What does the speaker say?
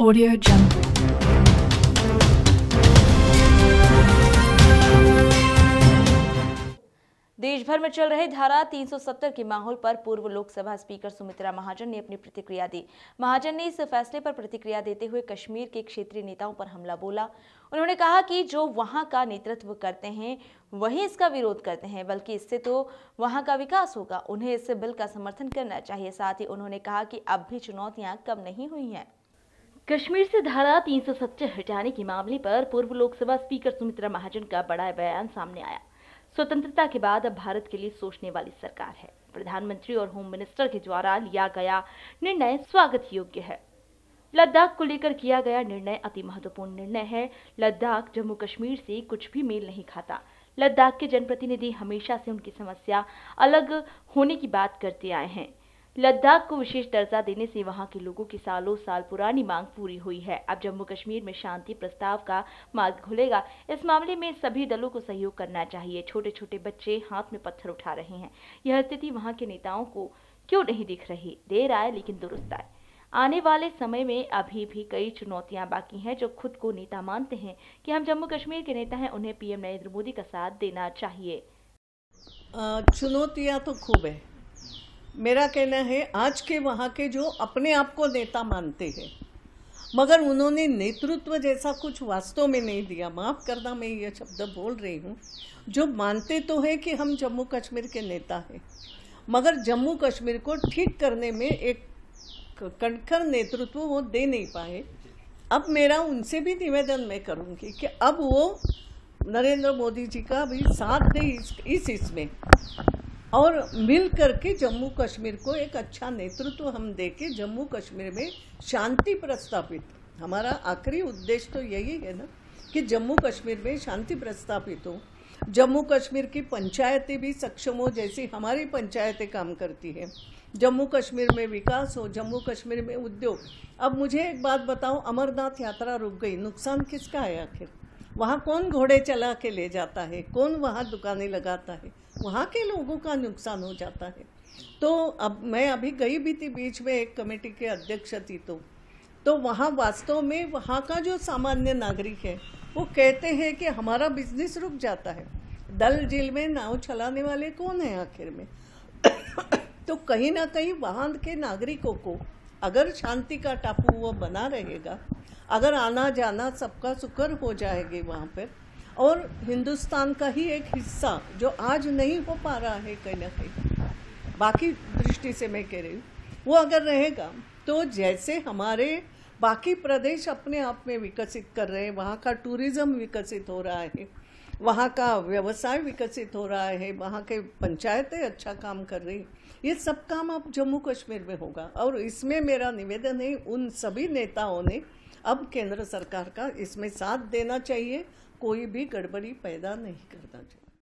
Audio Jungle। देश भर में चल रहे धारा 370 के माहौल पर पूर्व लोकसभा स्पीकर सुमित्रा महाजन ने अपनी प्रतिक्रिया दी। महाजन ने इस फैसले पर प्रतिक्रिया देते हुए कश्मीर के क्षेत्रीय नेताओं पर हमला बोला। उन्होंने कहा कि जो वहां का नेतृत्व करते हैं वही इसका विरोध करते हैं, बल्कि इससे तो वहां का विकास होगा। उन्हें इस बिल का समर्थन करना चाहिए। साथ ही उन्होंने कहा कि अब भी चुनौतियां कम नहीं हुई हैं। कश्मीर से धारा 370 हटाने के मामले पर पूर्व लोकसभा स्पीकर सुमित्रा महाजन का बड़ा बयान सामने आया। स्वतंत्रता के बाद अब भारत के लिए सोचने वाली सरकार है। प्रधानमंत्री और होम मिनिस्टर के द्वारा लिया गया निर्णय स्वागत योग्य है। लद्दाख को लेकर किया गया निर्णय अति महत्वपूर्ण निर्णय है। लद्दाख जम्मू कश्मीर से कुछ भी मेल नहीं खाता। लद्दाख के जनप्रतिनिधि हमेशा से उनकी समस्या अलग होने की बात करते आए हैं। लद्दाख को विशेष दर्जा देने से वहां के लोगों की सालों साल पुरानी मांग पूरी हुई है। अब जम्मू कश्मीर में शांति प्रस्ताव का मार्ग खुलेगा। इस मामले में सभी दलों को सहयोग करना चाहिए। छोटे छोटे बच्चे हाथ में पत्थर उठा रहे हैं। यह स्थिति वहां के नेताओं को क्यों नहीं दिख रही? देर आए लेकिन दुरुस्त आए। आने वाले समय में अभी भी कई चुनौतियां बाकी हैं। जो खुद को नेता मानते हैं कि हम जम्मू कश्मीर के नेता हैं, उन्हें पीएम नरेंद्र मोदी का साथ देना चाहिए। चुनौतियां तो खूब है। मेरा कहना है आज के वहाँ के जो अपने आप को नेता मानते हैं मगर उन्होंने नेतृत्व जैसा कुछ वास्तव में नहीं दिया। माफ़ करना मैं ये शब्द बोल रही हूँ। जो मानते तो है कि हम जम्मू कश्मीर के नेता हैं मगर जम्मू कश्मीर को ठीक करने में एक कणखर नेतृत्व वो दे नहीं पाए। अब मेरा उनसे भी निवेदन मैं करूँगी कि अब वो नरेंद्र मोदी जी का भी साथ दे इस इसमें और मिल करके जम्मू कश्मीर को एक अच्छा नेतृत्व हम देके जम्मू कश्मीर में शांति प्रस्तापित। हमारा आखिरी उद्देश्य तो यही है ना कि जम्मू कश्मीर में शांति प्रस्तापित हो। जम्मू कश्मीर की पंचायतें भी सक्षम हो जैसी हमारी पंचायतें काम करती है। जम्मू कश्मीर में विकास हो, जम्मू कश्मीर में उद्योग। अब मुझे एक बात बताओ, अमरनाथ यात्रा रुक गई, नुकसान किसका है आखिर? वहाँ कौन घोड़े चला के ले जाता है? कौन वहाँ दुकानें लगाता है? वहाँ के लोगों का नुकसान हो जाता है। तो अब मैं अभी गई भी थी बीच में, एक कमेटी के अध्यक्ष थी, तो वहाँ वास्तव में वहाँ का जो सामान्य नागरिक है वो कहते हैं कि हमारा बिजनेस रुक जाता है। डल झील में नाव चलाने वाले कौन है आखिर में? तो कहीं ना कहीं वहाँ के नागरिकों को अगर शांति का टापू वो बना रहेगा, अगर आना जाना सबका सुकर हो जाएगी वहाँ पर, और हिंदुस्तान का ही एक हिस्सा जो आज नहीं हो पा रहा है कहीं ना कहीं, बाकी दृष्टि से मैं कह रही हूँ, वो अगर रहेगा तो जैसे हमारे बाकी प्रदेश अपने आप में विकसित कर रहे हैं, वहाँ का टूरिज़्म विकसित हो रहा है, वहाँ का व्यवसाय विकसित हो रहा है, वहाँ के पंचायतें अच्छा काम कर रही, ये सब काम अब जम्मू कश्मीर में होगा। और इसमें मेरा निवेदन है उन सभी नेताओं ने अब केंद्र सरकार का इसमें साथ देना चाहिए। कोई भी गड़बड़ी पैदा नहीं करना चाहिए।